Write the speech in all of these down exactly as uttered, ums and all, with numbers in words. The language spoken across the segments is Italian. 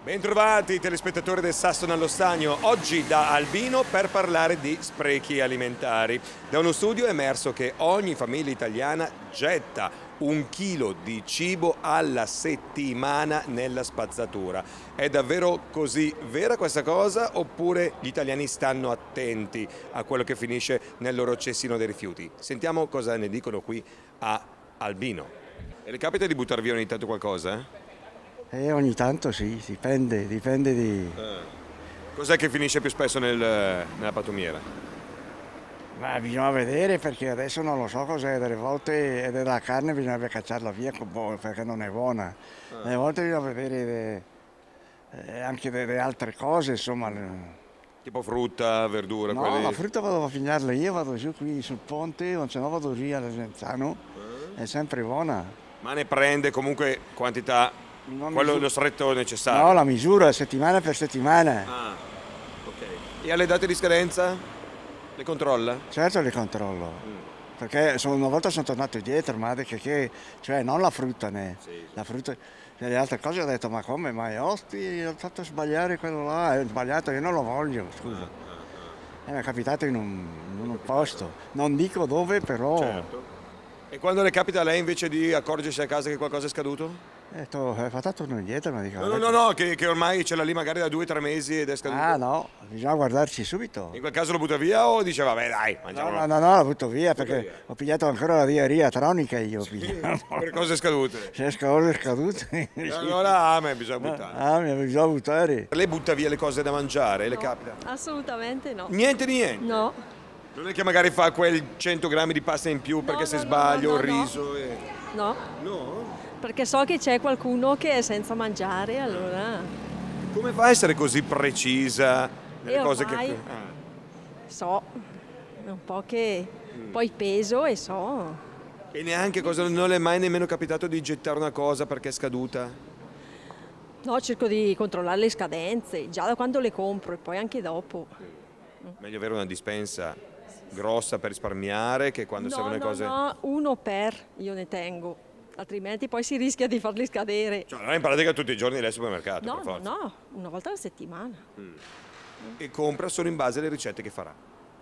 Bentrovati telespettatori del Sasso nello Stagno, oggi da Albino per parlare di sprechi alimentari. Da uno studio è emerso che ogni famiglia italiana getta un chilo di cibo alla settimana nella spazzatura. È davvero così vera questa cosa oppure gli italiani stanno attenti a quello che finisce nel loro cestino dei rifiuti? Sentiamo cosa ne dicono qui a Albino. E le capita di buttare via ogni tanto qualcosa? Eh? Eh, ogni tanto sì, dipende, dipende di... Eh. Cos'è che finisce più spesso nel, nella pattumiera? Ma bisogna vedere perché adesso non lo so cos'è, delle volte è della carne bisogna cacciarla via perché non è buona. Eh. Delle volte bisogna vedere eh, anche delle altre cose, insomma. Tipo frutta, verdura? No, quelli... la frutta vado a finirla io, vado giù qui sul ponte, o se no vado lì a Desenzano, eh. È sempre buona. Ma ne prende comunque quantità... Non quello misura... lo stretto necessario? No, la misura settimana per settimana. Ah, ok. E alle date di scadenza? Le controlla? Certo le controllo, mm. Perché sono, una volta sono tornato indietro, ma che, che, cioè non la frutta né, sì, sì. La frutta, le altre cose ho detto ma come, ma è osti, ho fatto sbagliare quello là, è sbagliato, io non lo voglio, scusa. Ah, ah, ah. Eh, mi è capitato in un, in un posto, non dico dove però... Certo. E quando le capita a lei invece di accorgersi a casa che qualcosa è scaduto? Ho detto, è fatto torno indietro, ma dico... No, no, no, no che, che ormai ce l'ha lì magari da due o tre mesi ed è scaduto. Ah no, bisogna guardarci subito. In quel caso lo butta via o dice vabbè dai, mangiamolo? No, no, no, no, lo butto via perché via. Ho pigliato ancora la diarrea tronica io. Sì, per cose scadute? Se cose scadute. Sì. Allora ah, bisogna buttare. Ah, bisogna buttare. Lei butta via le cose da mangiare, no, le capita? Assolutamente no. Niente di niente? No. Non è che magari fa quel cento grammi di pasta in più perché no, se no, sbaglio no, il no, riso e... No. No? Perché so che c'è qualcuno che è senza mangiare, allora... Come fa a essere così precisa nelle e cose che... Ah. So, è un po' che mm. poi peso e so... E neanche cosa, non le è mai nemmeno capitato di gettare una cosa perché è scaduta? No, cerco di controllare le scadenze, già da quando le compro e poi anche dopo. Mm. Meglio avere una dispensa grossa per risparmiare che quando no, servono le no, cose... No, uno per io ne tengo, altrimenti poi si rischia di farli scadere. Cioè non è in pratica tutti i giorni lei al supermercato, no, per forza. No, no, una volta alla settimana. Mm. E compra solo in base alle ricette che farà?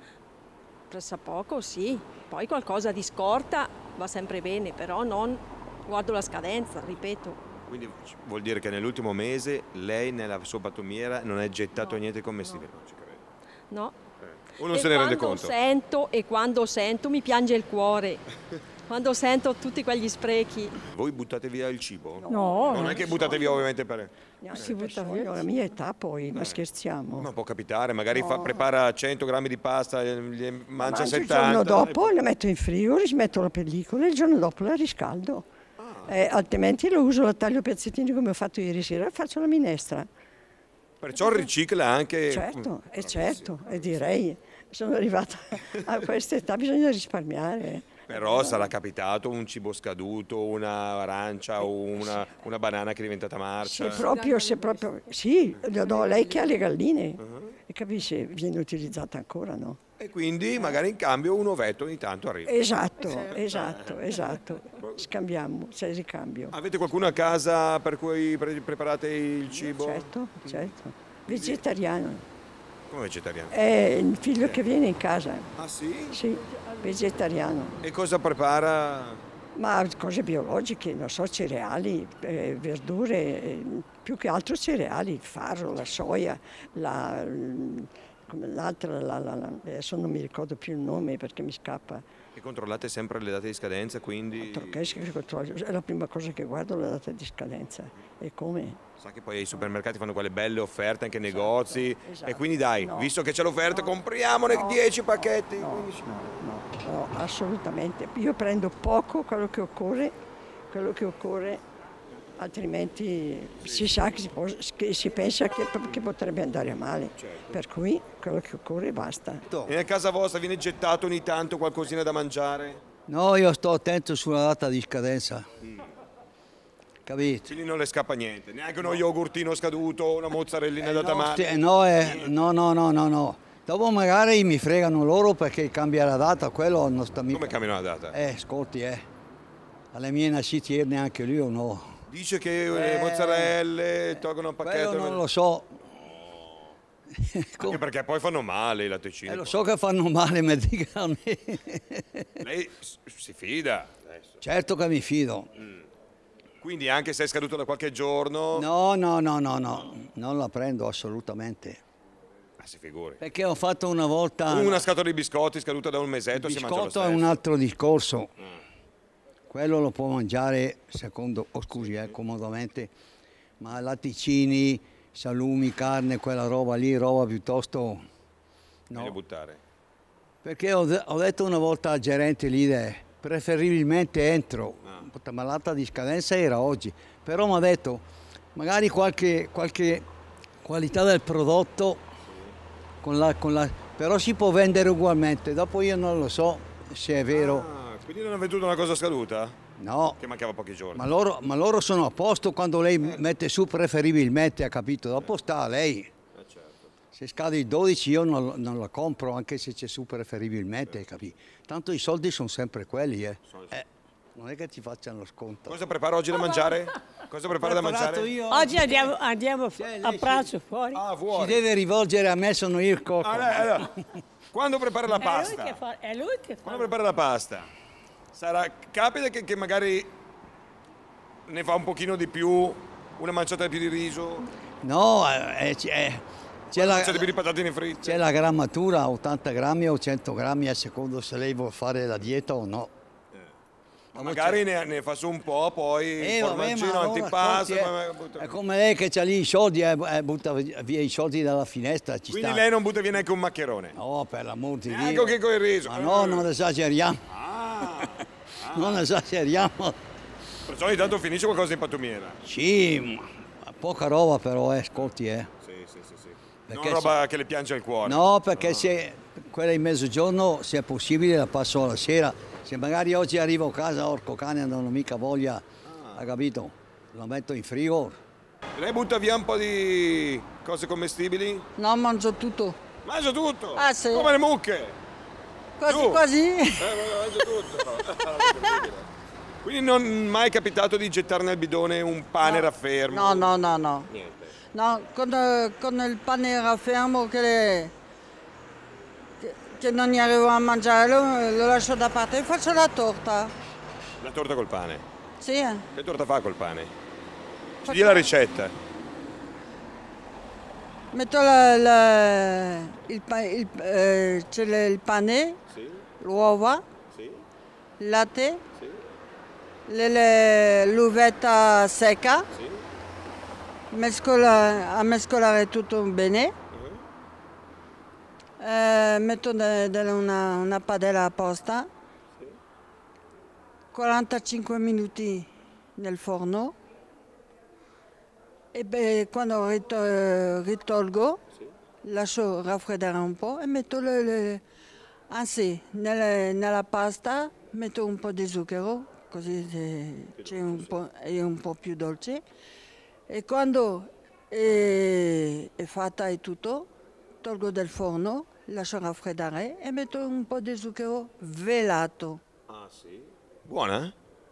Pressappoco sì, poi qualcosa di scorta va sempre bene, però non guardo la scadenza, ripeto. Quindi vuol dire che nell'ultimo mese lei nella sua pattumiera non ha gettato no, niente commestibile? No. Non ci credo. No. Eh. Uno se ne rende conto. Sento, e quando sento mi piange il cuore. Quando sento tutti quegli sprechi. Voi buttate via il cibo? No. Non è che buttate via ovviamente per... No, si butta via la mia età poi, ma eh. scherziamo. Ma può capitare, magari no. fa, prepara cento grammi di pasta, gli mangia Mangio settanta. Il giorno dopo la metto in frigo, rismetto la pellicola e il giorno dopo la riscaldo. Ah. Eh, altrimenti lo uso, la taglio a pezzettini come ho fatto ieri sera e faccio la minestra. Perciò ricicla anche... Certo, e eh certo, e direi, sono arrivata a questa età, bisogna risparmiare. Però sarà capitato un cibo scaduto, una arancia o una, una banana che è diventata marcia? Se proprio, se proprio, sì, lo do a lei che ha le galline, uh-huh. E capisce, viene utilizzata ancora, no? E quindi magari in cambio un ovetto ogni tanto arriva. Esatto, esatto, esatto, scambiamo, c'è il ricambio. Avete qualcuno a casa per cui pre- preparate il cibo? Certo, certo, vegetariano. Come vegetariano? È il figlio che viene in casa. Ah sì? Sì, vegetariano. E cosa prepara? Ma cose biologiche, non so, cereali, eh, verdure, eh, più che altro cereali, il farro, la soia, la, come l'altra, la, la, la, adesso non mi ricordo più il nome perché mi scappa. E controllate sempre le date di scadenza, quindi... È la prima cosa che guardo, la data di scadenza. E come? Sa che poi i supermercati fanno quelle belle offerte, anche esatto, negozi, esatto. E quindi dai, no, visto che c'è l'offerta, no, compriamone no, dieci pacchetti. No, no, no, no, assolutamente. Io prendo poco quello che occorre, quello che occorre, altrimenti si sa che si, può, che si pensa che, che potrebbe andare a male. Certo. Per cui quello che occorre basta. E a casa vostra viene gettato ogni tanto qualcosina da mangiare? No, io sto attento sulla data di scadenza. Mm. Capito? Quindi non le scappa niente, neanche uno yogurtino scaduto, una mozzarellina eh, da tamale? No, no, eh, no, no, no, no, no. Dopo magari mi fregano loro perché cambia la data, quello non sta mica. Come cambiano la data? Eh, ascolti, eh. Alle mie nascite neanche lui o no. Dice che le mozzarelle tolgono un pacchetto. Quello non lo so. Anche perché poi fanno male i latticini. Eh, lo so che fanno male, mi dica a me. Lei si fida adesso. Certo che mi fido. Mm. Quindi anche se è scaduto da qualche giorno... No, no, no, no, no, non la prendo assolutamente. Ah, si figuri. Perché ho fatto una volta... Una scatola di biscotti scaduta da un mesetto Il si mangia lo biscotto stesso. è un altro discorso. Mm. Quello lo può mangiare, secondo, oh, scusi, eh, comodamente, ma latticini, salumi, carne, quella roba lì, roba piuttosto... Meglio No. buttare. Perché ho, de- ho detto una volta al gerente lì, eh, preferibilmente entro, Ah. ma l'alta di scadenza era oggi, però mi ha detto magari qualche, qualche qualità del prodotto, con la, con la, però si può vendere ugualmente, dopo io non lo so se è vero. Ah, quindi non ha venduto una cosa scaduta? No, Che mancava pochi giorni. ma loro, ma loro sono a posto quando lei mette su preferibilmente, ha capito? Dopo sta a lei. Eh, certo. Se scade il dodici io non, non la compro anche se c'è su preferibilmente, hai capito? Tanto i soldi sono sempre quelli, eh. Eh, non è che ti facciano sconto. Cosa prepara oggi da mangiare? Cosa prepara da Preparato mangiare? io. Oggi andiamo, andiamo Cioè, a lei pranzo fuori. Ah, Si vuoi? deve rivolgere a me, sono io il cocco. Ah, lei- allora, quando prepara la È lui pasta? che fa. È lui che fa. Quando prepara la pasta? Sarà, capita che, che magari ne fa un pochino di più, una manciata di più di riso, No, eh, eh, c'è, c'è una la, manciata di più di patatine fritte? c'è la grammatura, ottanta grammi o cento grammi a secondo se lei vuole fare la dieta o no. Ma magari ne, ne fa su un po', poi Eh, il vabbè, ma formaggino allora, antipasto. ascolti, ma- ma- eh, butta è via. come lei che c'ha lì i soldi e eh, butta via i soldi dalla finestra, ci Quindi sta. lei non butta via neanche un maccherone? No, per l'amor di Dio. Ecco che con il riso. Ma no, non esageriamo, Ah, non esageriamo. perciò ogni tanto finisce qualcosa in pattumiera. Sì, ma poca roba però, eh, ascolti, eh. Sì, sì, sì, sì. Perché Non roba che le piange il cuore. No, perché se quella in mezzogiorno, se è possibile, la passo alla sera. Se magari oggi arrivo a casa, orco cane, non ho mica voglia, ha capito? Lo metto in frigo. Lei butta via un po' di cose commestibili? No, mangio tutto. Mangia tutto! Ah, sì. Come le mucche! Quasi Tu? quasi. Eh, mangia tutto! Quindi non è mai capitato di gettare nel bidone un pane raffermo? No, no, no, no. Niente. No, con, eh, con il pane era fermo che, le- che- che non ne arrivo a mangiare, lo, lo lascio da parte e faccio la torta. La torta col pane. Sì, eh. Che torta fa col pane? Ci Faccio- dia la ricetta. Metto la- la- il, pa- il, eh, c'è le- il pane, Sì, l'uova, sì, il latte, sì, le- le- l'uvetta secca, sì. mescola- a mescolare tutto bene. Eh, metto de- de- una, una padella apposta, quarantacinque minuti nel forno e beh, quando rito- ritolgo lascio raffreddare un po' e metto le, le- anzi nelle- nella pasta metto un po' di zucchero così eh, c'è un po', è un po' più dolce e quando è, è fatta e tutto tolgo dal forno, lascio raffreddare e metto un po' di zucchero velato Ah, sì. Buona?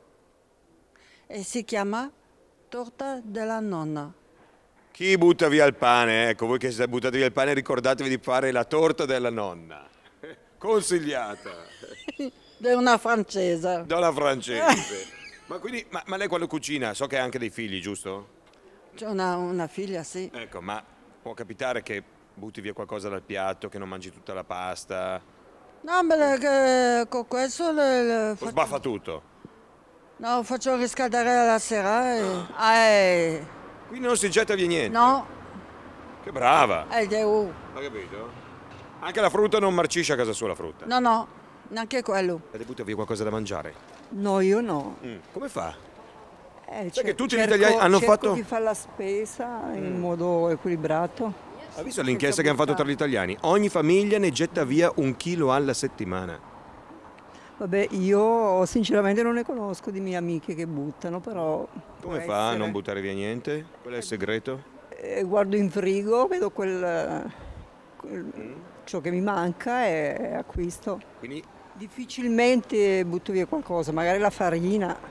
e si chiama torta della nonna. Chi butta via il pane? Ecco, voi che siete buttati via il pane, ricordatevi di fare la torta della nonna. Consigliata È una francese. dalla francese. Ma quindi, ma, ma lei quando cucina, so che ha anche dei figli, giusto? C'è una, una figlia, sì. Ecco, ma può capitare che butti via qualcosa dal piatto, che non mangi tutta la pasta, No, ma che- con questo le- le o faccio, sbaffa tutto? no, faccio riscaldare la sera. E, ah, e- Quindi non si getta via niente. no, Che brava, ed è- uh, ha capito? Anche la frutta non marcisce a casa sua la frutta. no, no, neanche quello. E le butta via qualcosa da mangiare. No, io no. Mm, Come fa? Eh, Sai che cer- tutti gli cerco- italiani hanno cerco fatto- di fare la spesa in modo equilibrato. Ha visto l'inchiesta che hanno fatto tra gli italiani? Ogni famiglia ne getta via un chilo alla settimana. Vabbè, io sinceramente non ne conosco di mie amiche che buttano, però... Come può fa a essere. non buttare via niente? Qual è il segreto? Eh, guardo in frigo, vedo quel, quel- Mm. ciò che mi manca e acquisto. Quindi Difficilmente butto via qualcosa, magari la farina.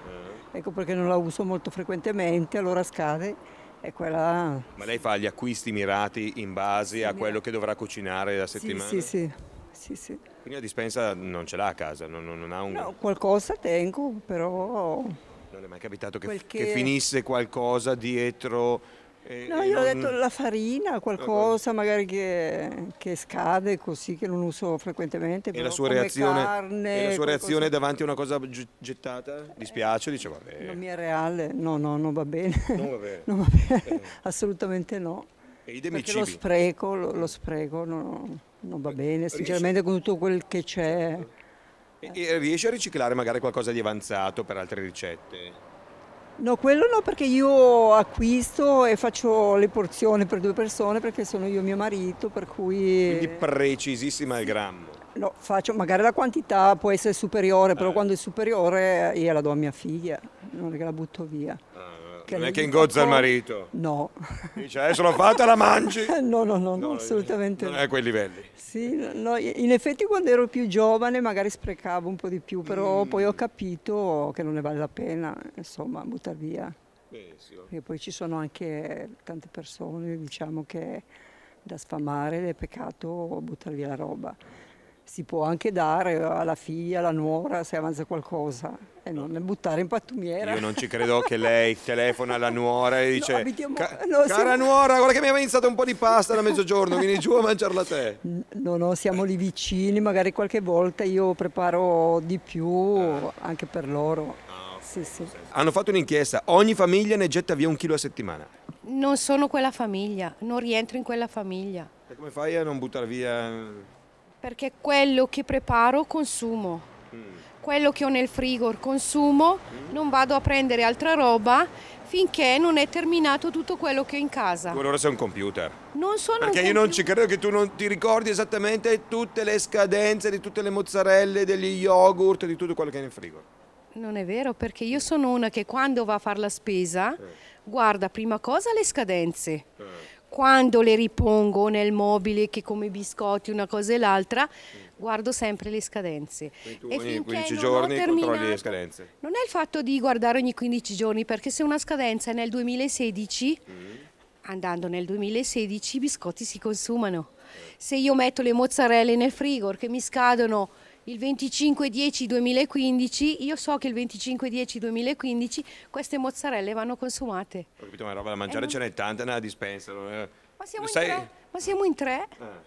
ecco perché non la uso molto frequentemente, allora scade e quella... Ma lei fa gli acquisti mirati in base Sì, a mi- quello che dovrà cucinare la Sì, settimana? sì, sì, sì, sì. Quindi la dispensa non ce l'ha a casa, non, non- non ha un... No, qualcosa tengo, però... Non è mai capitato che, Quel che che- finisse qualcosa dietro? e- No, e io ho non- detto la farina, qualcosa magari che, che scade così, che non uso frequentemente, E però la sua come reazione, carne, e la sua qualcosa- reazione davanti a una cosa gi- gettata? Dispiace? Dice vabbè. Non mi è reale, no, no, non va bene. Non va bene. Non va bene, assolutamente no. E idem i Perché lo cibi. spreco, lo, lo spreco no, non va bene, sinceramente con tutto quel che c'è. E, e riesce a riciclare magari qualcosa di avanzato per altre ricette? No, quello no, perché io acquisto e faccio le porzioni per due persone perché sono io e mio marito, per cui Quindi precisissima al grammo. no, faccio, magari la quantità può essere superiore, però quando è superiore io la do a mia figlia, non è che la butto via. Non è lei che mi ingozza fa il co- marito. No. Dice adesso l'ho fatta, la mangi. No, no, no, no, No, assolutamente non no. è a quei livelli. Sì, no, in effetti quando ero più giovane magari sprecavo un po' di più, però poi ho capito che non ne vale la pena, insomma, buttare via. Benissimo. Perché poi ci sono anche tante persone, diciamo, che da sfamare è peccato buttare via la roba. Si può anche dare alla figlia, alla nuora, se avanza qualcosa, e non buttare in pattumiera. Io non ci credo che lei telefona alla nuora e dice abitiamo- "Ca- no, cara siamo- nuora, guarda che mi aveva iniziato un po' di pasta da mezzogiorno, vieni giù a mangiarla te. No, no, siamo lì vicini, magari qualche volta io preparo di più anche per loro. Sì, sì. Hanno fatto un'inchiesta, ogni famiglia ne getta via un chilo a settimana. Non sono quella famiglia, non rientro in quella famiglia, E come fai a non buttare via? perché quello che preparo consumo, quello che ho nel frigo consumo, non vado a prendere altra roba finché non è terminato tutto quello che ho in casa. Tu allora sei un computer. Non sono un Perché io non computer. ci credo che tu non ti ricordi esattamente tutte le scadenze di tutte le mozzarelle, degli yogurt, di tutto quello che è nel frigo. Non è vero, perché io sono una che quando va a fare la spesa guarda prima cosa le scadenze. Quando le ripongo nel mobile, che come biscotti una cosa e l'altra, guardo sempre le scadenze. Quindi tu E ogni finché quindici non ho giorni controlli le terminato- scadenze. Non è il fatto di guardare ogni quindici giorni, perché se una scadenza è nel duemilasedici, andando nel duemilasedici i biscotti si consumano. Se io metto le mozzarelle nel frigo che mi scadono il venticinque dieci duemilaquindici, io so che il venticinque dieci duemilaquindici queste mozzarelle vanno consumate. Ho capito, ma roba da mangiare Eh, ce n'è tanta nella dispensa. non è- Ma siamo in Sai- tre? Ma siamo in tre?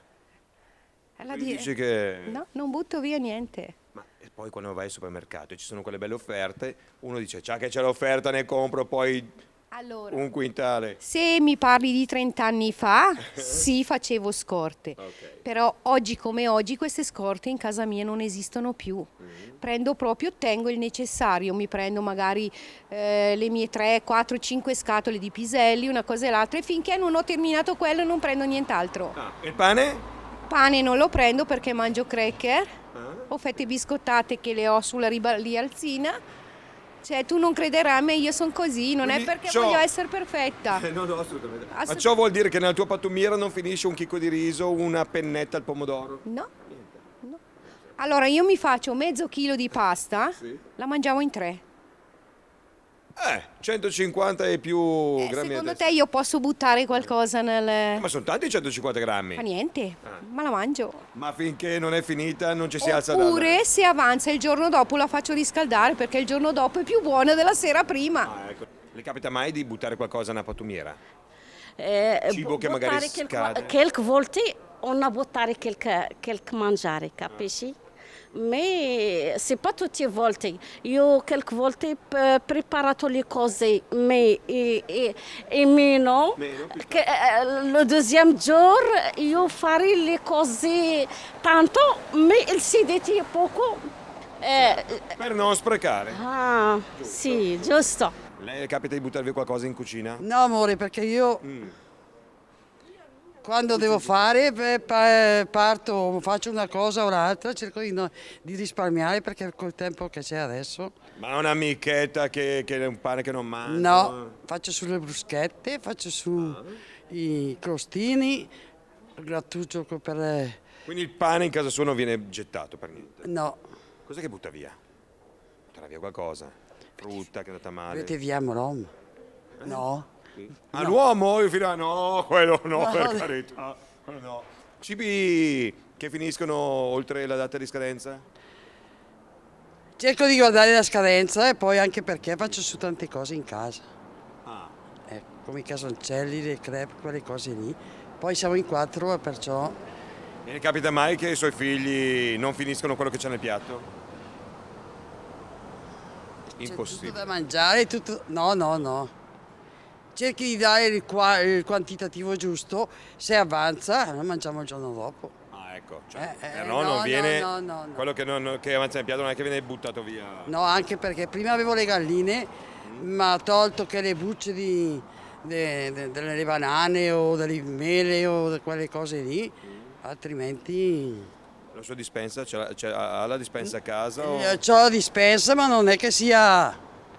È la Quindi di- dici che... No, non butto via niente. Ma e poi quando vai al supermercato e ci sono quelle belle offerte, uno dice già che c'è l'offerta ne compro poi Allora, un quintale. se mi parli di trenta anni fa, sì, facevo scorte. Però oggi come oggi queste scorte in casa mia non esistono più. Prendo proprio, tengo il necessario, mi prendo magari eh, le mie tre, quattro, cinque scatole di piselli, una cosa e l'altra, e finché non ho terminato quello non prendo nient'altro. Ah, e il pane? Pane non lo prendo perché mangio cracker o fette biscottate che le ho sulla riba lì alzina. Cioè, tu non crederai, ma io sono così, non Quindi è perché ciò- voglio essere perfetta. Eh, no, no, assolutamente. Ma Assolut- ciò vuol dire che nella tua pattumiera non finisce un chicco di riso, una pennetta al pomodoro? No, no. Allora, io mi faccio mezzo chilo di pasta, Sì. la mangiamo in tre. Eh, centocinquanta e più Eh, grammi a secondo testa. te io posso buttare qualcosa nel... Ma sono tanti centocinquanta grammi. Fa niente, Ah. ma la mangio. Ma finché non è finita non ci si alza da... Oppure se avanza il giorno dopo la faccio riscaldare perché il giorno dopo è più buona della sera prima. Ah, ecco. Le capita mai di buttare qualcosa nella pattumiera? Eh, Cibo che buttare magari quel- scade. Qualche volta non buttare qualche, qualche mangiare, capisci? Ma c'est pas tutte le volte. Io qualche volta ho preparato le cose, ma e, e, e meno. Meno, più Che, eh, il deuxième jour io fare le cose tanto, ma il sedete poco. Eh, Per non sprecare. ah, sì, giusto. Lei le capita di buttare via qualcosa in cucina? No amore, perché io Mm. quando devo fare beh, pa- parto, faccio una cosa o l'altra, cerco di, no- di risparmiare perché col tempo che c'è adesso. Ma una michetta che, che è un pane che non mangia? No, faccio sulle bruschette, faccio su i crostini, grattuccio co- per... le- Quindi il pane in casa sua non viene gettato per niente? No, Cos'è che butta via? Butterà via qualcosa? frutta che è andata male. Avete via Roma? No. Ah, No. l'uomo? Io fino a... No, quello no, No, per no. carità. Quello no. Cibi che finiscono oltre la data di scadenza? Cerco di guardare la scadenza e poi anche perché faccio su tante cose in casa. Ah. Ecco, come i casoncelli, le crepe, quelle cose lì. Poi siamo in quattro e perciò... E ne capita mai che i suoi figli non finiscono quello che c'è nel piatto? Tutto Impossibile. da mangiare, tutto... No, no, no. Cerchi di dare il, qua- il quantitativo giusto, se avanza lo mangiamo il giorno dopo. Ah, ecco. Cioè, Eh, eh, però no, non viene... no, no, no, no. Quello che, non, che avanza nel piatto non è che viene buttato via. No, anche perché prima avevo le galline, ma tolto che le bucce di, de- de- delle banane o delle mele o di quelle cose lì, altrimenti... La sua dispensa, ce l'ha- ce- ha la dispensa a casa? O... Io C'ho la dispensa, ma non è che sia...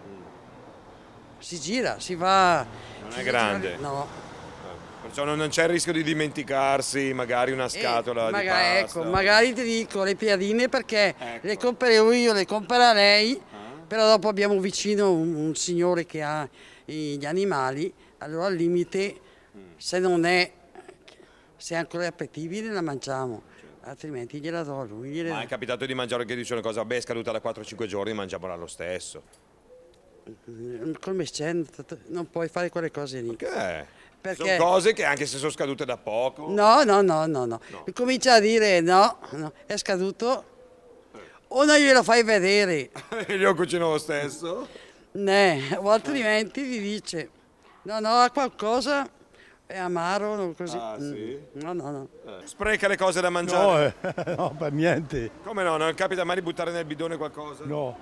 Si gira, si va... Non si è va- grande? No. Perciò non non c'è il rischio di dimenticarsi magari una Eh, scatola di magari, pasta. ecco, magari ti dico le piadine perché Ecco. le comprerò io, le compra lei, Ah. però dopo abbiamo vicino un, un signore che ha i- gli animali, allora al limite se non è, se è ancora appetibile la mangiamo, altrimenti gliela do a lui. gliela Ma do. è capitato di mangiare che dice una cosa, beh è scaduta da quattro cinque giorni, mangiamola lo stesso. Col mescen non puoi fare quelle cose lì. Che? Perché? Sono cose che anche se sono scadute da poco... No, no, no, no, no. Comincia a dire no, no, è scaduto, o non glielo fai vedere. Io cucino lo stesso? Ne, o altrimenti ti dice, no, no, ha qualcosa, è amaro, no, così. Ah, sì? Mm, No, no, no. Spreca le cose da mangiare? No, eh, no, per niente. Come no? Non capita mai di buttare nel bidone qualcosa? No.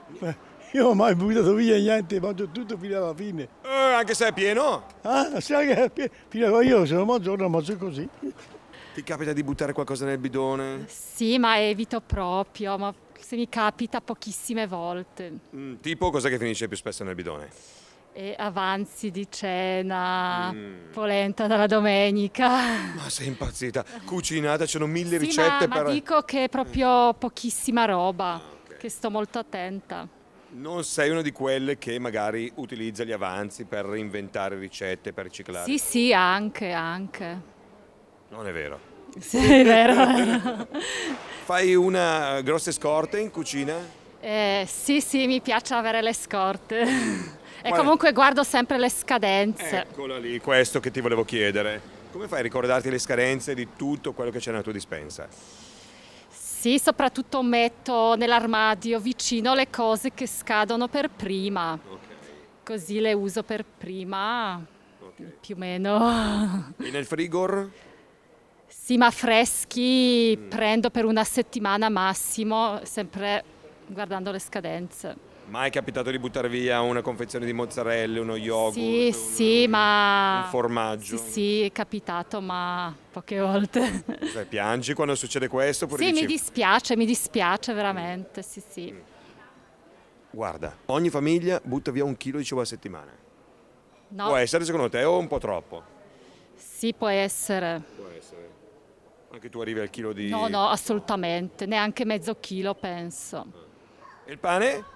Io non ho mai buttato via niente, mangio tutto fino alla fine. Eh, anche se è pieno? Ah, sai che è pie- fino a io se non mangio, non mangio così. Ti capita di buttare qualcosa nel bidone? Sì, ma evito proprio, ma se mi capita pochissime volte. Mm, tipo cosa che finisce più spesso nel bidone? E avanzi di cena, Mm. polenta dalla domenica. Ma sei impazzita? Cucinata, c'erano mille Sì, ricette ma, per... ma dico che è proprio pochissima roba, che sto molto attenta. Non sei una di quelle che magari utilizza gli avanzi per inventare ricette, per riciclare? Sì, sì, anche, anche. Non è vero. Sì, è vero. è vero. Fai una grosse scorte in cucina? Eh, sì, sì, mi piace avere le scorte. E Guarda- comunque guardo sempre le scadenze. Eccola lì, questo che ti volevo chiedere. Come fai a ricordarti le scadenze di tutto quello che c'è nella tua dispensa? Sì, soprattutto metto nell'armadio vicino le cose che scadono per prima. Così le uso per prima, più o meno. E nel frigor? Sì, ma freschi prendo per una settimana massimo, sempre guardando le scadenze. Mai è capitato di buttare via una confezione di mozzarella, uno yogurt, Sì, un, sì, ma... un formaggio? Sì, sì, è capitato, ma poche volte. Cioè, piangi quando succede questo? Oppure Sì, dici, mi dispiace, mi dispiace veramente, sì, sì. guarda, ogni famiglia butta via un chilo di cibo a settimana. No, Può essere secondo te o un po' troppo? sì, può essere. Può essere. Anche tu arrivi al chilo di... No, no, assolutamente, neanche mezzo chilo penso. E il pane?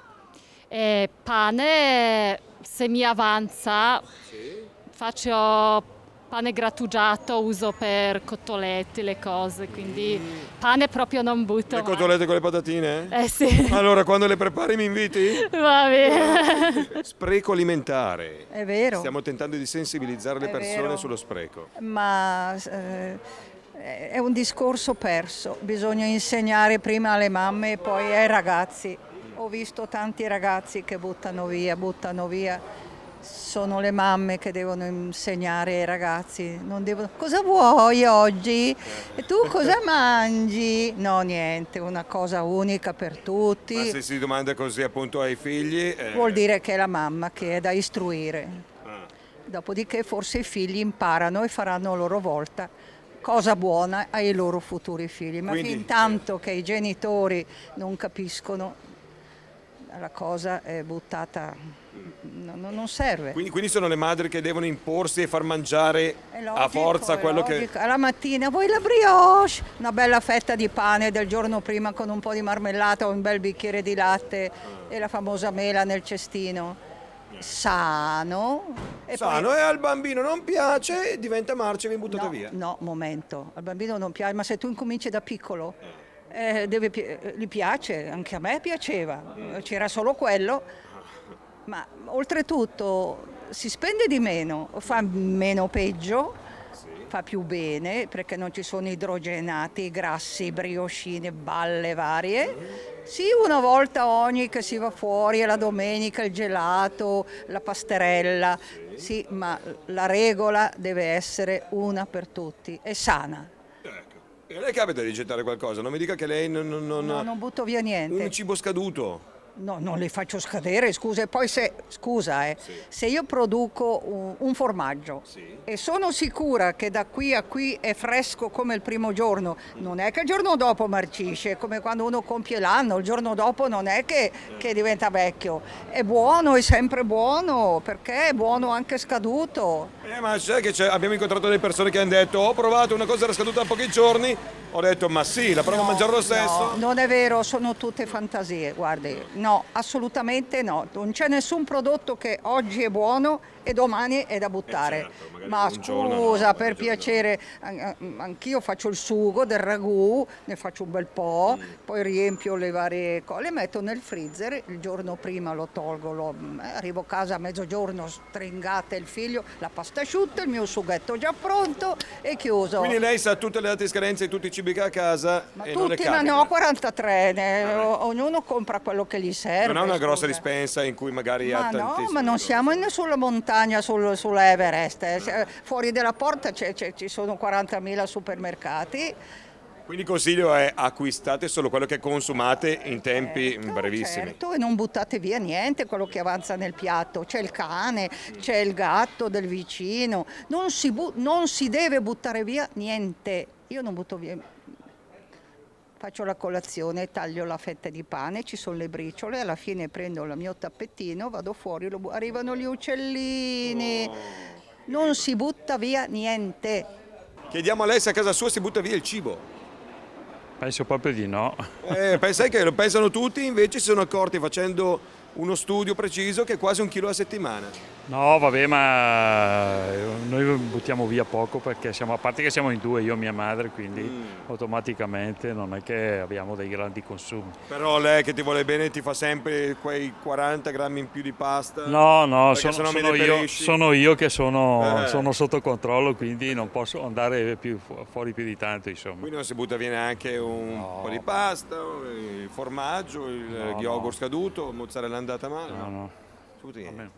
E pane, se mi avanza, faccio pane grattugiato, uso per cotolette, le cose, quindi pane proprio non butto Le mai. cotolette con le patatine? Eh sì. Allora, quando le prepari mi inviti? Va bene. Spreco alimentare. È vero. Stiamo tentando di sensibilizzare le È persone vero. sullo spreco. Ma eh, è un discorso perso, bisogna insegnare prima alle mamme e poi ai ragazzi. Ho visto tanti ragazzi che buttano via, buttano via. Sono le mamme che devono insegnare ai ragazzi. Non devono... Cosa vuoi oggi? E tu cosa mangi? No, niente, una cosa unica per tutti. Ma se si domanda così appunto ai figli... eh, Vuol dire che è la mamma che è da istruire. ah, Dopodiché forse i figli imparano e faranno a loro volta cosa buona ai loro futuri figli. Ma Quindi- fin tanto che i genitori non capiscono, la cosa è buttata, no, non serve. Quindi, quindi sono le madri che devono imporsi e far mangiare È a forza è quello logico. che... Alla mattina vuoi la brioche, una bella fetta di pane del giorno prima con un po' di marmellata, un bel bicchiere di latte e la famosa mela nel cestino. Sano. E Sano poi... e al bambino non piace e diventa marcia e viene buttato no, via. No, momento, al bambino non piace, ma se tu incominci da piccolo, eh, deve pi- gli piace, anche a me piaceva, c'era solo quello, ma oltretutto si spende di meno, fa meno peggio, fa più bene perché non ci sono idrogenati, grassi, brioscine, balle varie. Sì, una volta ogni che si va fuori, e la domenica il gelato, la pasterella, sì, ma la regola deve essere una per tutti, è sana. E a lei capita di gettare qualcosa? Non mi dica che lei non... non, non... No, non butto via niente. Un cibo scaduto? No, non li faccio scadere, scusa, e poi se, scusa, eh, sì. se io produco un, un formaggio sì. e sono sicura che da qui a qui è fresco come il primo giorno, non è che il giorno dopo marcisce, è come quando uno compie l'anno, il giorno dopo non è che, che diventa vecchio, è buono, è sempre buono, perché è buono anche scaduto. Eh, ma sai che abbiamo incontrato delle persone che hanno detto ho provato una cosa era scaduta da pochi giorni, ho detto ma sì, la provo no, a mangiare lo stesso? No, non è vero, sono tutte fantasie, guardi, no, assolutamente no, non c'è nessun prodotto che oggi è buono e domani è da buttare. Eh certo, ma scusa, no, per piacere, anch'io faccio il sugo del ragù, ne faccio un bel po', mm. poi riempio le varie cose, le metto nel freezer, il giorno prima lo tolgo, lo, arrivo a casa a mezzogiorno, stringate il figlio, la pasta asciutta, il mio sughetto già pronto e chiuso. Quindi lei sa tutte le date di scadenza di tutti i cibi che ha a casa ma e tutti, non le capita? Ma ne ho quarantatré, ne, ah, ognuno compra quello che gli serve. Non ha una scusa. grossa dispensa in cui magari ma ha tantissimo. No, ma non siamo in nessuna montagna sul, sull'Everest, eh. fuori dalla porta c'è, c'è, ci sono quarantamila supermercati. Quindi il consiglio è acquistate solo quello che consumate in tempi certo, brevissimi. Certo, e non buttate via niente quello che avanza nel piatto. C'è il cane, mm. c'è il gatto del vicino, non si, bu- non si deve buttare via niente. Io non butto via. Faccio la colazione, taglio la fetta di pane, ci sono le briciole, alla fine prendo il mio tappettino, vado fuori, lo bu- arrivano gli uccellini. Oh. Non si butta via niente. Chiediamo a lei se a casa sua si butta via il cibo. Penso proprio di no. Eh, pensai che lo pensano tutti, invece si sono accorti facendo uno studio preciso che è quasi un chilo a settimana. No, vabbè, ma noi buttiamo via poco perché siamo, a parte che siamo in due, io e mia madre, quindi mm. automaticamente non è che abbiamo dei grandi consumi. Però lei che ti vuole bene ti fa sempre quei quaranta grammi in più di pasta? No, no, sono, sono, io, sono io che sono, eh. sono sotto controllo, quindi non posso andare più, fuori più di tanto, insomma. Quindi non si butta via neanche un no. po' di pasta, il formaggio, il no, yogurt no. scaduto, mozzarella andata male? No, no. Si butta via.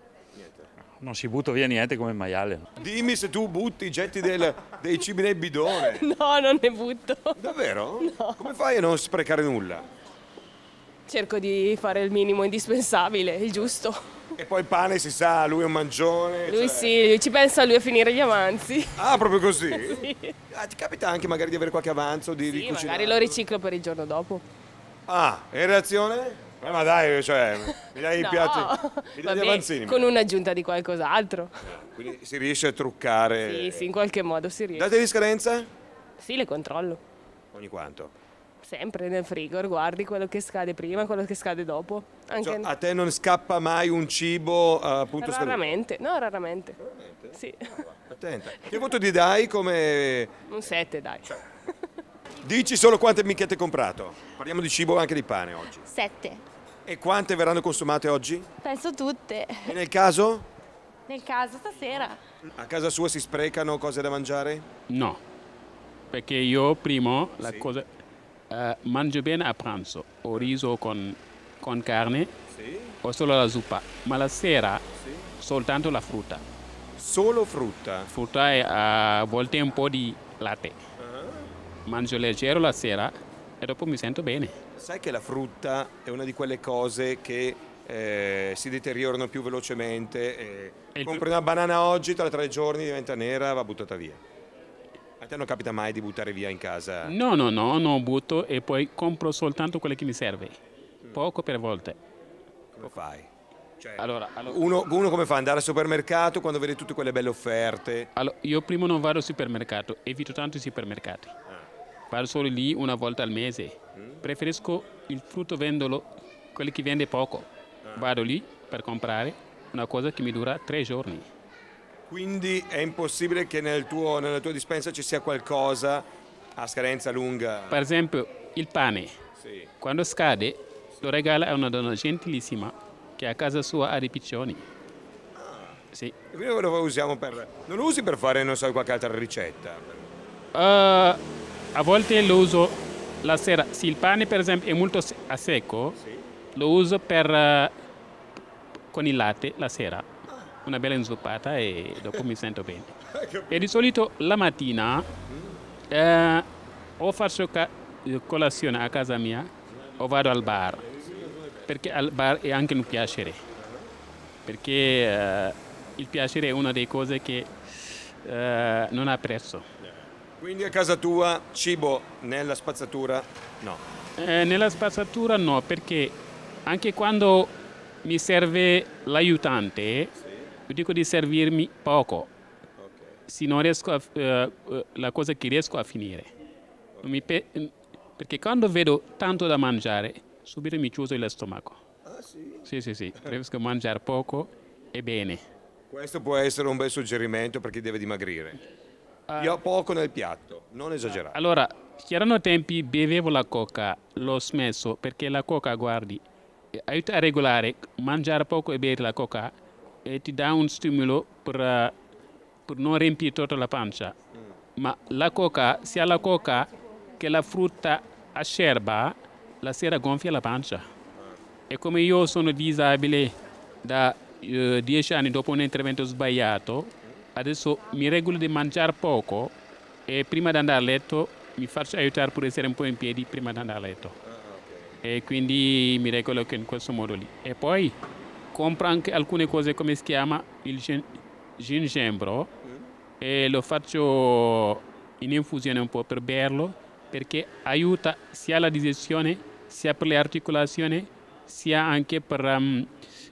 Non si butta via niente come il maiale. Dimmi se tu butti, getti del, dei cibi nel bidone. No, non ne butto. Davvero? No. Come fai a non sprecare nulla? Cerco di fare il minimo indispensabile, il giusto. E poi il pane si sa, lui è un mangione. Lui cioè... sì, lui ci pensa lui a finire gli avanzi. Ah, proprio così? Sì. Ah, ti capita anche magari di avere qualche avanzo, di sì, ricucinare? Magari lo riciclo per il giorno dopo. Ah, e in reazione? Eh, ma dai, cioè, mi dai no, i piatti, mi dai gli avanzini. Con un'aggiunta di qualcos'altro. Quindi si riesce a truccare? Sì, sì, in qualche modo si riesce. Date di scadenza? Sì, le controllo. Ogni quanto? Sempre nel frigo, guardi quello che scade prima, quello che scade dopo. Anche... Cioè, a te non scappa mai un cibo uh, appunto raramente, scaduto? No, raramente. Raramente? Sì. Attenta. Che voto ti dai come... Un sette, dai. Dici solo quante michette hai comprato. Parliamo di cibo, anche di pane oggi. Sette. E quante verranno consumate oggi? Penso tutte. E nel caso? Nel caso stasera. A casa sua si sprecano cose da mangiare? No, perché io prima la sì. cosa eh, mangio bene a pranzo, o riso con, con carne sì. o solo la zuppa, ma la sera sì. soltanto la frutta. Solo frutta? Frutta e a volte un po' di latte. Uh-huh. Mangio leggero la sera e dopo mi sento bene. Sai che la frutta è una di quelle cose che eh, si deteriorano più velocemente. Eh, compri una banana oggi, tra tre giorni diventa nera, va buttata via. A te non capita mai di buttare via in casa? No, no, no, non butto e poi compro soltanto quello che mi serve. Poco per volte. Come fai? Cioè, Allora, allora- uno, uno come fa? Andare al supermercato quando vede tutte quelle belle offerte? Allora, io prima non vado al supermercato, evito tanto i supermercati. Vado solo lì una volta al mese. Preferisco il frutto vendolo, quelli che vende poco. Vado lì per comprare una cosa che mi dura tre giorni. Quindi è impossibile che nel tuo, nella tua dispensa ci sia qualcosa a scadenza lunga? Per esempio, il pane. Sì. Quando scade, lo regala a una donna gentilissima che a casa sua ha dei piccioni. Sì. E quindi lo usiamo per... Non lo usi per fare, non so, qualche altra ricetta? Uh, a volte lo uso la sera. Se il pane, per esempio, è molto se- a secco, lo uso per, uh, con il latte la sera. Una bella inzuppata e dopo mi sento bene. E di solito la mattina uh, o faccio ca- colazione a casa mia o vado al bar. Perché al bar è anche un piacere. Perché uh, il piacere è una delle cose che uh, non ha prezzo. Quindi a casa tua cibo nella spazzatura no? Eh, nella spazzatura no, perché anche quando mi serve l'aiutante, io dico di servirmi poco. Se non riesco a, eh, la cosa che riesco a finire. Non mi pe- perché quando vedo tanto da mangiare, subito mi chiuso il stomaco. Ah sì? Sì, sì, sì, preferisco mangiare poco e bene. Questo può essere un bel suggerimento per chi deve dimagrire. Io ho poco nel piatto, non esagerare. Allora, c'erano tempi bevevo la coca, l'ho smesso perché la coca, guardi, aiuta a regolare, mangiare poco e bere la coca e ti dà un stimolo per, uh, per non riempire tutta la pancia. Mm. Ma la coca, sia la coca che la frutta acerba, la sera gonfia la pancia. Mm. E come io sono disabile da uh, dieci anni dopo un intervento sbagliato, adesso mi regolo di mangiare poco e prima di andare a letto mi faccio aiutare per essere un po' in piedi prima di andare a letto. Ah, okay. E quindi mi regolo in questo modo lì. E poi compro anche alcune cose come si chiama il gin- gingembro mm. e lo faccio in infusione un po' per berlo perché aiuta sia la digestione sia per le articolazioni sia anche per... Um,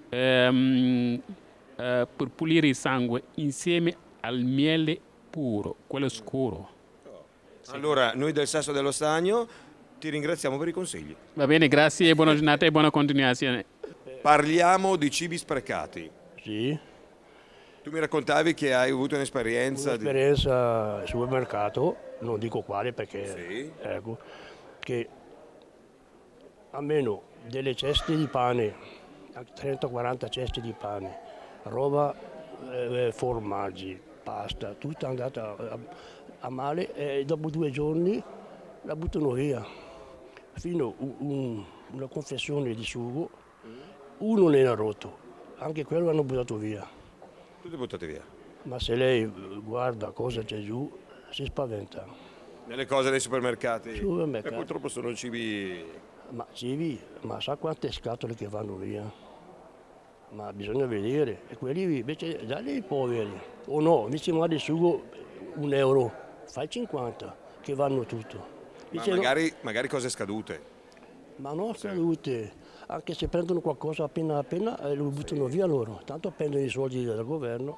um, Uh, per pulire il sangue insieme al miele puro, quello scuro. Oh. Sì. Allora, noi del Sasso dello Stagno ti ringraziamo per i consigli. Va bene, grazie, buona giornata e buona continuazione. Parliamo di cibi sprecati. Sì. Tu mi raccontavi che hai avuto un'esperienza... Un'esperienza di... al supermercato, non dico quale perché... Sì. Ecco, che almeno delle ceste di pane, trenta quaranta ceste di pane, roba, eh, formaggi, pasta, tutto è andato a, a male e dopo due giorni la buttano via. Fino a un, un, una confezione di sugo, uno ne era rotto, anche quello hanno buttato via. Tutti buttati via? Ma se lei guarda cosa c'è giù, si spaventa. Nelle cose dei supermercati? Supermercati. E purtroppo sono cibi... Ma cibi, ma sa quante scatole che vanno via? Ma bisogna vedere, e quelli invece dagli ai poveri, o no, invece magari sugo un euro, fai cinquanta, che vanno tutto. Ma Invece magari, no, magari cose scadute. ma non scadute, anche se prendono qualcosa appena appena eh, lo buttano via loro, tanto prendono i soldi dal governo.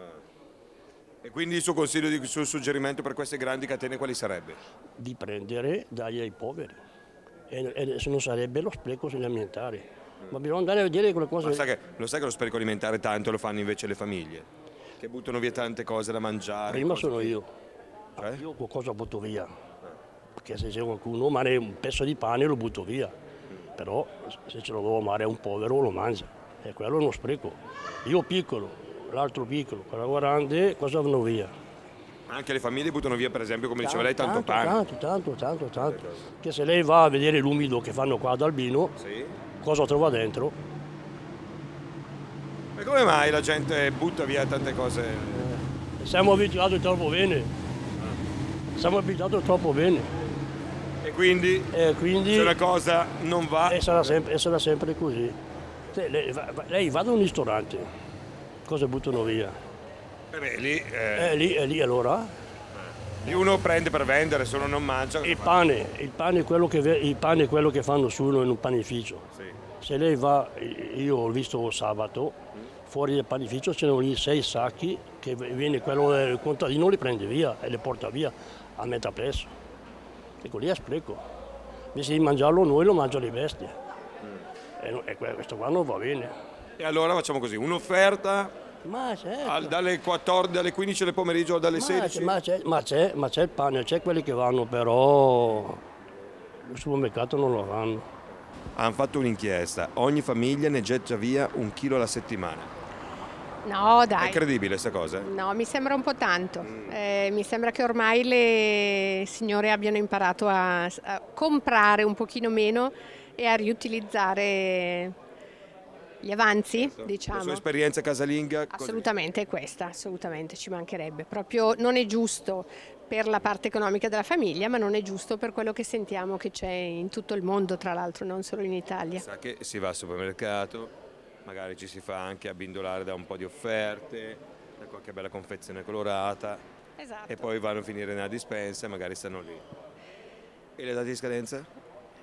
E quindi il suo consiglio, il suo suggerimento per queste grandi catene quali sarebbe? Di prendere, dagli ai poveri, e, e se non sarebbe lo spreco ambientale. Ma bisogna andare a vedere quelle cose. Ma sai che, lo sai che lo spreco alimentare tanto lo fanno invece le famiglie? Che buttano via tante cose da mangiare. Prima sono che... io. Cioè? Io qualcosa butto via. Perché se c'è qualcuno mare un pezzo di pane lo butto via. Però se ce lo devo mare un povero lo mangia. E quello è uno spreco. Io piccolo, l'altro piccolo, quello grande, cosa vanno via? Anche le famiglie buttano via, per esempio, come diceva lei, tanto, tanto pane. Tanto, tanto, tanto, tanto. Che se lei va a vedere l'umido che fanno qua ad Albino, sì. Cosa trova dentro? E come mai la gente butta via tante cose? Eh, siamo abituati troppo bene. Siamo abituati troppo bene. E quindi, e quindi se una cosa non va... E sarà sempre, e sarà sempre così. Se lei, va, lei va da un ristorante, cosa buttano via? E beh, lì... Eh... E lì, e lì allora? Lì uno prende per vendere, solo non mangia. Il pane, il pane, è quello che, il pane è quello che fanno su in un panificio. Sì. Se lei va, io ho visto sabato, fuori dal panificio c'erano lì sei sacchi che viene quello il contadino li prende via e li porta via a metà prezzo. Ecco lì è spreco. Invece di mangiarlo noi lo mangiano le bestie. E, e questo qua non va bene. E allora facciamo così, un'offerta Ma certo. al- dalle quattordici, dalle quindici del pomeriggio o dalle Ma sedici? c'è- Ma c'è, ma c'è, ma c'è il pane, c'è quelli che vanno, però il supermercato non lo fanno. Hanno fatto un'inchiesta, ogni famiglia ne getta via un chilo alla settimana. No, È dai. credibile questa cosa? No, mi sembra un po' tanto. Eh, mi sembra che ormai le signore abbiano imparato a, a comprare un pochino meno e a riutilizzare gli avanzi, La sua diciamo. esperienza casalinga? così. Assolutamente è questa, assolutamente, ci mancherebbe. Proprio non è giusto per la parte economica della famiglia, ma non è giusto per quello che sentiamo che c'è in tutto il mondo, tra l'altro, non solo in Italia. Sa che si va al supermercato, magari ci si fa anche abbindolare da un po' di offerte, da qualche bella confezione colorata Esatto. e poi vanno a finire nella dispensa e magari stanno lì. E le date di scadenza?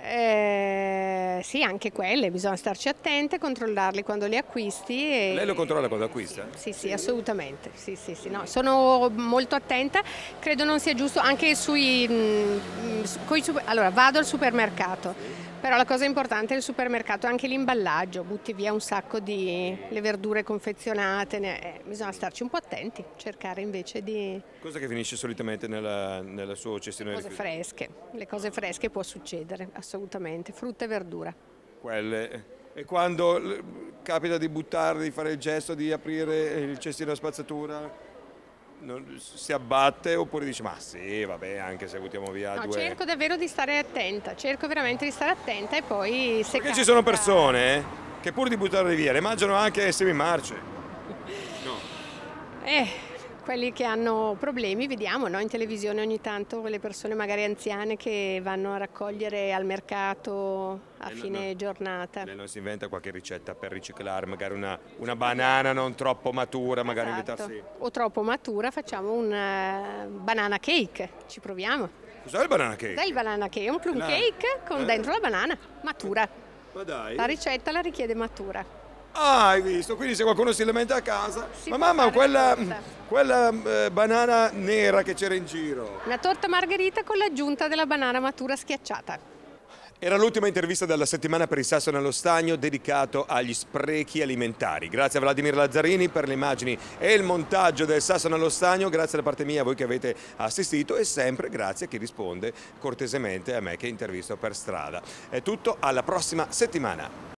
Eh, sì, anche quelle, bisogna starci attente, controllarli quando li acquisti. E... Lei lo controlla quando acquista? Sì, sì, assolutamente. Sì, sì, sì, no, sono molto attenta, credo non sia giusto anche sui... mh, su- coi super- allora, vado al supermercato, però la cosa importante del supermercato è anche l'imballaggio, butti via un sacco di le verdure confezionate, ne- eh, bisogna starci un po' attenti, cercare invece di Cosa che finisce solitamente nella, nella sua cestino di cose rifiuti? fresche. Le cose fresche può succedere, assolutamente, frutta e verdura. Quelle. E quando l- capita di buttare, di fare il gesto di aprire il cestino della spazzatura, non- si abbatte oppure dice ma sì, vabbè, anche se buttiamo via No, due... cerco davvero di stare attenta, cerco veramente di stare attenta e poi se Perché ci capita- sono persone eh, che pur di buttarle via le mangiano anche semi marce. Eh, quelli che hanno problemi, vediamo, no? In televisione ogni tanto le persone magari anziane che vanno a raccogliere al mercato a Eh, no, fine no. giornata. Lei non si inventa qualche ricetta per riciclare, magari una, una banana non troppo matura, magari Esatto. invitarsi... O troppo matura, facciamo un eh, banana cake, ci proviamo. Cos'è il banana cake? Dai il banana cake, un plum La- cake con eh. dentro la banana, matura. Ma dai. La ricetta la richiede matura. Ah, hai visto? Quindi se qualcuno si lamenta a casa... Si ma può mamma, fare quella, apposta. quella eh, banana nera che c'era in giro... Una torta margherita con l'aggiunta della banana matura schiacciata. Era l'ultima intervista della settimana per il Sasso nello Stagno dedicato agli sprechi alimentari. Grazie a Vladimir Lazzarini per le immagini e il montaggio del Sasso nello Stagno, grazie da parte mia a voi che avete assistito e sempre grazie a chi risponde cortesemente a me che intervisto per strada. È tutto, alla prossima settimana.